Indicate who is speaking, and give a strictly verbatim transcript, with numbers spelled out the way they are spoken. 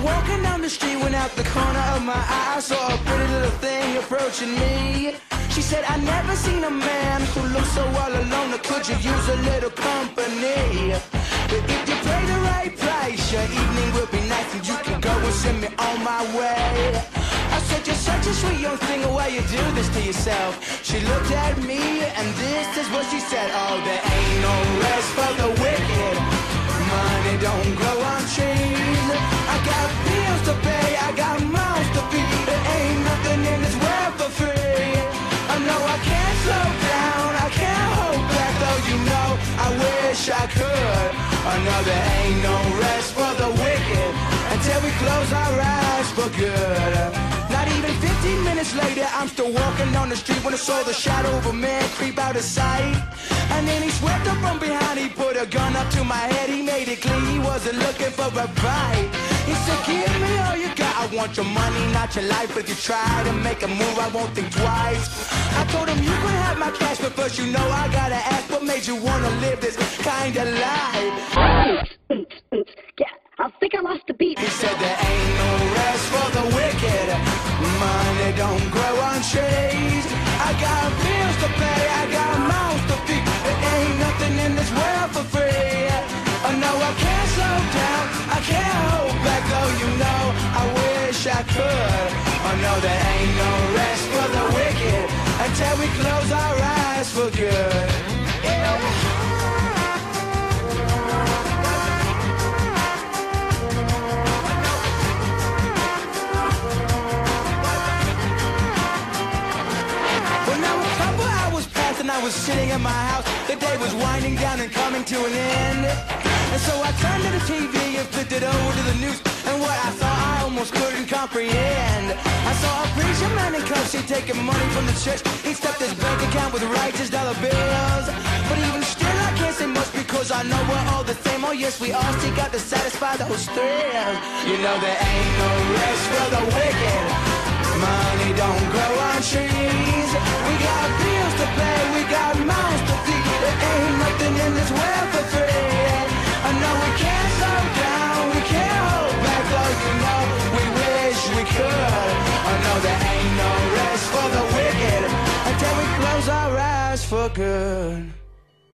Speaker 1: walking down the street when out the corner of my eye I saw a pretty little thing approaching me. She said, I never seen a man who looks so all alone, or could you use a little company? But if you pay the right price, your evening will be nice and you can go and send me on my way. I said, you're such a sweet young thing, why you do this to yourself? She looked at me and this is what she said. Oh, there ain't no rest for the wicked. Money don't grow on trees. I got bills to pay, I got mouths to feed. There ain't nothing in this world for free. I know I can't slow down, I can't hold back, though you know I wish I could. I know there ain't no rest for the wicked until we close our eyes for good. Not even fifteen minutes later, I'm still walking down the street when I saw the shadow of a man creep out of sight. And then he swept up from behind, he put a gun up to my head, he made it clear he wasn't looking for a bite. He said, give me all you got, I want your money, not your life. If you try to make a move, I won't think twice. I told him, you can have my cash, but first you know I gotta ask, what made you wanna live this kind of life?
Speaker 2: Yeah, I think I lost the beat.
Speaker 1: He said there ain't no rest for the wicked. Money don't grow on trees. I got bills to pay, I got mouths to feed. There ain't nothing in this world for free. I know I can't slow down, I can't hold back, though you know I wish I could. I know there ain't no rest for the wicked until we close our eyes for good. Yeah. And I was sitting in my house, the day was winding down and coming to an end. And so I turned to the T V and flipped it over to the news, and what I saw I almost couldn't comprehend. I saw a preacher man in cuffs, he taking money from the church. He stuffed his bank account with righteous dollar bills. But even still I can't say much because I know we're all the same. Oh yes, we all seek out to satisfy those thrills. You know there ain't no rest for the wicked. Money don't grow on trees. We got bills to pay, we got mouths to feed. There ain't nothing in this world for free. I know we can't slow down, we can't hold back, though you know we wish we could. I know there ain't no rest for the wicked until we close our eyes for good.